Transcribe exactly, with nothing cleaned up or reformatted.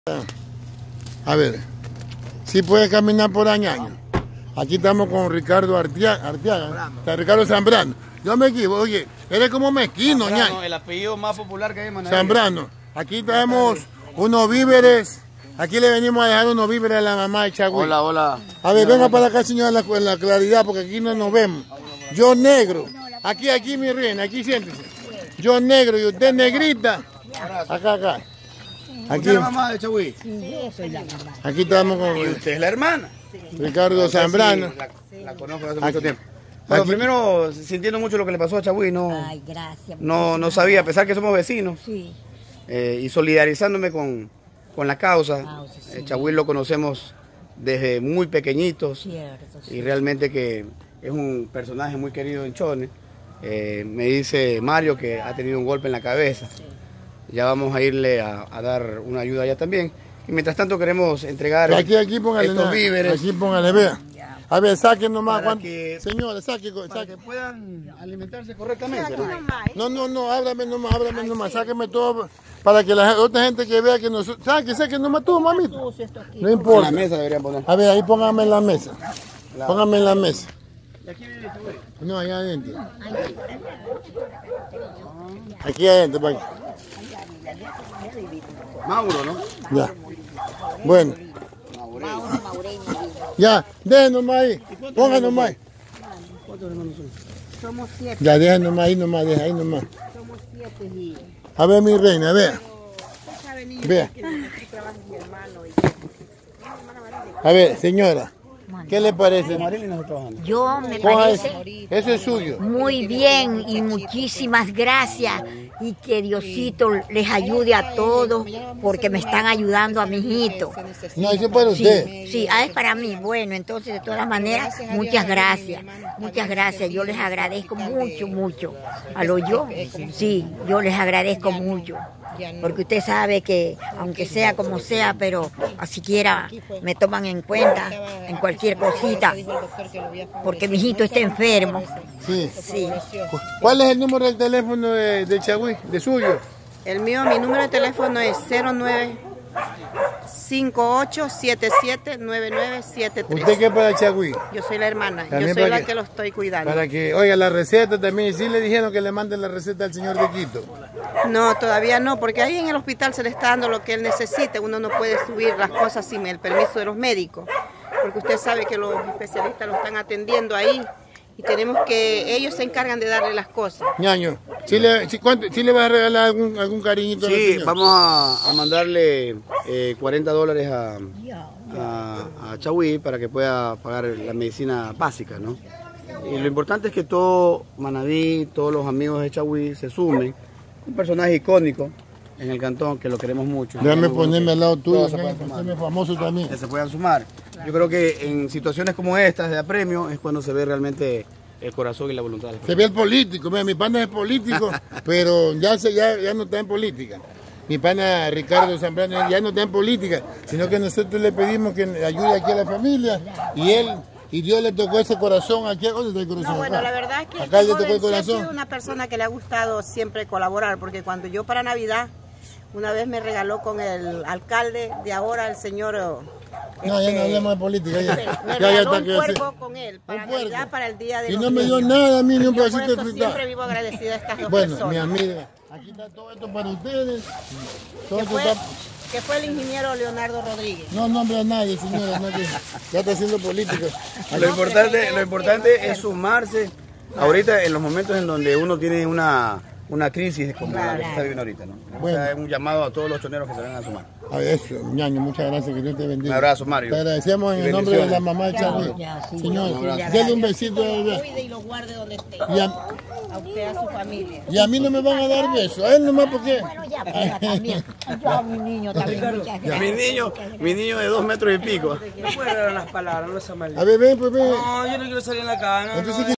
A ver, si puedes caminar por Añaño. Aquí estamos con Ricardo Arteaga, Arteaga está Ricardo Zambrano. Yo me equivoco, oye, eres como mezquino, Ñaño. El apellido más popular que hay en Manaví. Zambrano. Aquí tenemos unos víveres. Aquí le venimos a dejar unos víveres a la mamá de Chagüí. Hola, hola. A ver, venga para acá, señora, en la, en la claridad, porque aquí no nos vemos. Yo negro. Aquí, aquí, mi reina, aquí siéntese. Yo negro y usted negrita. Acá, acá. Aquí. ¿Usted es la mamá de Chagüí? Sí, yo soy la mamá. Aquí estamos con ¿Y usted es la hermana? Ricardo Zambrano. Sí, la, la conozco hace mucho tiempo. Bueno, primero, sintiendo mucho lo que le pasó a Chagüí, no, Ay, gracias. no, no sabía, a pesar que somos vecinos, Sí. eh, y solidarizándome con, con la causa. Causa, sí. Eh, Chagüí lo conocemos desde muy pequeñitos. Cierto, sí. Y realmente que es un personaje muy querido en Chone. Eh, me dice Mario que ha tenido un golpe en la cabeza. Sí. Ya vamos a irle a, a dar una ayuda allá también. Y mientras tanto queremos entregar Aquí, aquí, póngale estos nada. víveres. Aquí, póngale, vea. A ver, saquen nomás. Para que- Señores, saquen. para saquen. que puedan alimentarse correctamente, ¿no? No, no, no, háblame nomás, háblame nomás. Sáquenme todo para que la otra gente que vea que nosotros... Saque, saque nomás tú, mamita. No En la importa. mesa deberían poner. A ver, ahí póngame en la mesa. La- Póngame en la mesa. ¿Y aquí vive Chagüí? No, allá adentro. Aquí adentro, para aquí. Mauro, ¿no? Ya. Bueno. Ya, dejen nomás ahí. Pongan nomás ahí. ¿Cuántos hermanos son? Somos siete, Ya, dejen nomás ahí, nomás, deja ahí nomás. somos siete y... A ver, mi reina, vea. ¿Sabe, niña? Vea. Que aquí trabaja mi hermano y... A ver, señora. ¿Qué le parece? Marilyn no está trabajando. Yo me Coja parece eso. Eso es suyo. muy bien y muchísimas gracias y que Diosito les ayude a todos porque me están ayudando a mi hijito. No, eso es para Sí, usted. sí, ah, es para mí. Bueno, entonces de todas maneras, muchas gracias. Muchas gracias. Yo les agradezco mucho, mucho. A lo yo, sí, yo les agradezco mucho. Porque usted sabe que, aunque sea como sea, pero siquiera me toman en cuenta en cualquier cosita. Porque mi hijito está enfermo. Sí. Sí. ¿Cuál es el número del teléfono de, de Chagüí, de suyo? El mío, mi número de teléfono es cero nueve cinco ocho siete siete nueve nueve siete tres. ¿Usted qué es para Chagüí? Yo soy la hermana, yo También soy para la que- que lo estoy cuidando. Para que, oiga, la receta también. Sí le dijeron que le manden la receta al señor de Quito. No, todavía no, porque ahí en el hospital se le está dando lo que él necesita. Uno no puede subir las cosas sin el permiso de los médicos, porque usted sabe que los especialistas lo están atendiendo ahí y tenemos que, ellos se encargan de darle las cosas. Ñaño, ¿sí le, sí, cuánto- sí le va a regalar algún, algún cariñito al Sí, señor? vamos a, a mandarle eh, cuarenta dólares a, a, a Chagüí para que pueda pagar la medicina básica, ¿no? Y lo importante es que todo Manaví, todos los amigos de Chagüí se sumen. Un personaje icónico en el cantón que lo queremos mucho. Déjame ponerme al lado tuyo, Todos se que pueden sumar. hacerme famoso también. Que se puedan sumar. Yo creo que en situaciones como estas de apremio es cuando se ve realmente el corazón y la voluntad de la Se gente. ve el político, mira, mi pana es político, pero ya, se, ya, ya no está en política. Mi pana Ricardo Zambrano ya no está en política, sino que nosotros le pedimos que ayude aquí a la familia y él, y Dios le tocó ese corazón aquí. ¿Dónde está el corazón? No, bueno, Acá. la verdad es que Acá este le tocó el joven sí ha sido corazón. una persona que le ha gustado siempre colaborar, porque cuando yo para Navidad, una vez me regaló con el alcalde de ahora, el señor... No, ya no este, hablemos de política. Ya, Me ya, ya regaló está un que puerco decir. con él para Un puerco. Navidad, para el día de Y los no me dio niños. nada a mí, ni un Yo por pedacito de eso fruta. siempre vivo agradecida a estas dos Bueno, personas. mi amiga, aquí está todo esto para ustedes. Todo que esto fue, está... que fue el ingeniero Leonardo Rodríguez. No nombre a nadie, señora, no, que ya está haciendo política. Lo importante, lo importante es sumarse ahorita en los momentos en donde uno tiene una, una crisis como la que se está viviendo ahorita, ¿no? Bueno. O sea, es un llamado a todos los choneros que se van a sumar. A ver, eso, Ñaño, muchas gracias, que Dios te bendiga. Un abrazo, Mario. Te agradecemos en Y el nombre de la bendiciones. mamá de Chagüí. Ya, sí, Señor, un abrazo. denle un besito de Lo bebé. cuide y lo guarde donde esté. Y a, A usted, a su familia. y a mí no me van a dar besos, a él nomás porque... Bueno, ya, pero también. Yo a mi niño también. Muchas gracias. Mi niño, mi niño de dos metros y pico. No puedo dar las palabras, no sea maldito. A ver, ven, pues ven. No, yo no quiero salir en la cana. Entonces,